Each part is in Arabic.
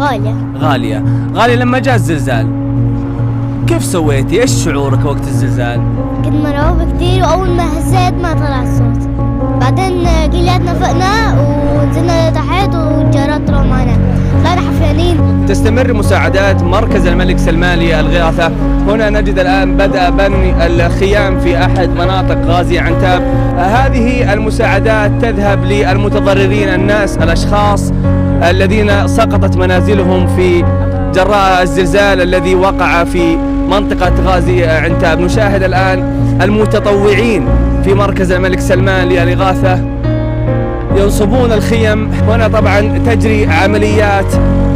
غالية. غالية. لما جاء الزلزال كيف سويتي؟ ايش شعورك وقت الزلزال؟ كنت مرعوبة كثير، وأول ما هزيت ما طلع الصوت، بعدين كلياتنا فقنا ونزلنا لتحت والجارات طلعوا معنا، طلعنا حفيانين. تستمر مساعدات مركز الملك سلمان للإغاثة. هنا نجد الآن بدأ بني الخيام في أحد مناطق غازي عنتاب. هذه المساعدات تذهب للمتضررين، الناس الأشخاص الذين سقطت منازلهم في جراء الزلزال الذي وقع في منطقة غازي عنتاب. نشاهد الآن المتطوعين في مركز الملك سلمان للإغاثة ينصبون الخيم. هنا طبعا تجري عمليات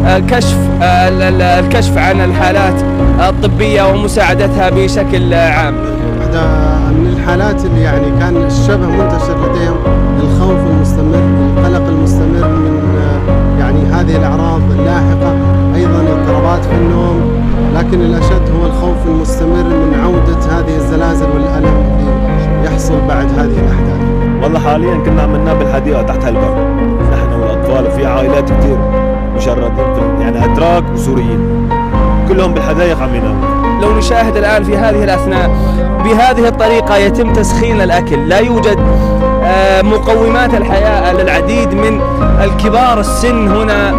الكشف عن الحالات الطبية ومساعدتها بشكل عام. واحدة من الحالات اللي يعني كان الشبه منتشر لديهم الخوف المستمر، القلق المستمر من يعني هذه الأعراض اللاحقة، أيضا اضطرابات في النوم، لكن الأشد هو الخوف المستمر من عودة هذه الزلازل والألم اللي يحصل بعد هذه الأحداث. والله حاليا كنا عملناه بالحديقة تحت هالبر، نحن والأطفال، وفي عائلات كثير مشردين يعني أتراك وسوريين كلهم بالحدائق عم يناموا. لو نشاهد الآن في هذه الأثناء بهذه الطريقة يتم تسخين الأكل، لا يوجد مقومات الحياة. للعديد من الكبار السن هنا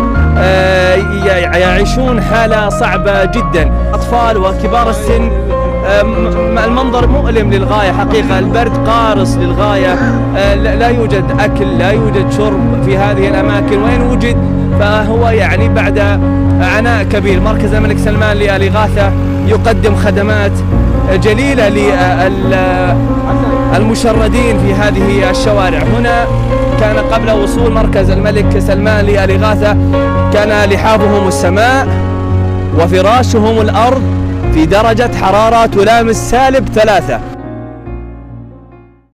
يعيشون حالة صعبة جدا، أطفال وكبار السن. المنظر مؤلم للغاية حقيقة، البرد قارس للغاية، لا يوجد أكل، لا يوجد شرب في هذه الأماكن، وإن وجد فهو يعني بعد عناء كبير. مركز الملك سلمان للإغاثة يقدم خدمات جليلة للمشردين في هذه الشوارع. هنا كان قبل وصول مركز الملك سلمان للإغاثة كان لحافهم السماء وفراشهم الأرض في درجة حرارة تلامس -3.